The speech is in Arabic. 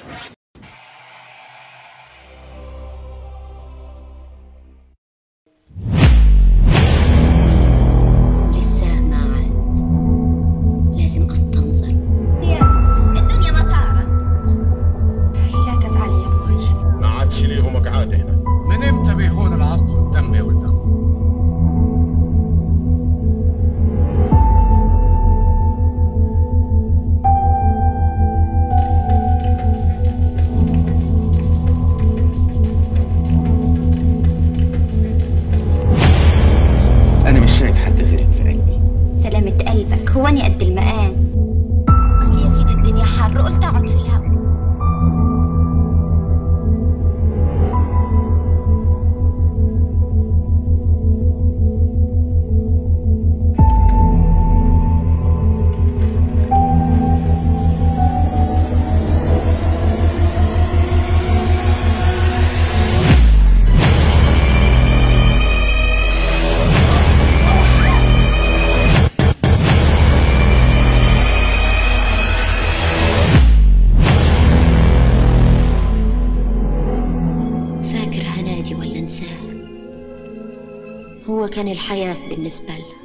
لسه ما عاد، لازم استنظر. الدنيا مطارة. لا تزعلي يا امواج، ما عادش ليهم قعاد هنا. من امتى بيهون العرض والدم يا ولد اخوي؟ انا مش شايف حد غيرك في قلبي. سلامة قلبك، هو اني قد المقام؟ قلت لي يا سيدي الدنيا حر، قلت اقعد في الهوا. فاكر هنادي ولا انساه؟ هو كان الحياة بالنسبة لها.